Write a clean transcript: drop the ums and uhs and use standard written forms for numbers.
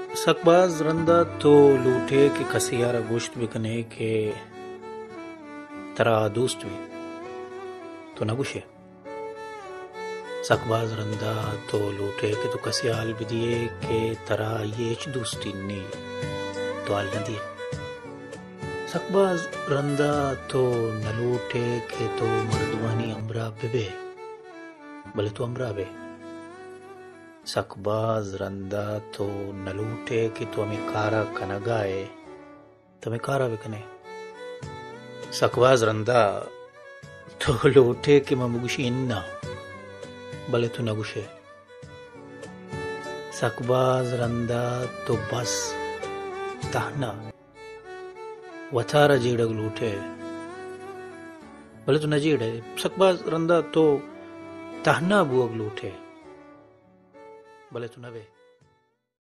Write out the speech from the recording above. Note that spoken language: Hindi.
सकबाज रंदा तो लूटे कि खसियारा गोश्त बिकने के तरा दोस्त भी तो न गुशे। सकबाज रंदा तो लूटे कि तो कसियाल भी दिए के तरा ये दोस्ती नी तो आल न दिए। सकबाज रंदा तो न लूटे के तो मर्दवानी अमरा बेबे भले तो अमरा बे। सकबाज रंदा तो न लूटे कि तो हमें कारा कनगाए तो हमें कारा बिकने। सकबाज रंदा तो लूटे कि ममुगुशी इन्ना भले तो न गुशे। सकबाज रंदा तो बस तहना वथारा जीड़ग लूटे भले तो न जीड़े। सकबाज रंदा तो तहना बुअग लूटे भले तो न वे।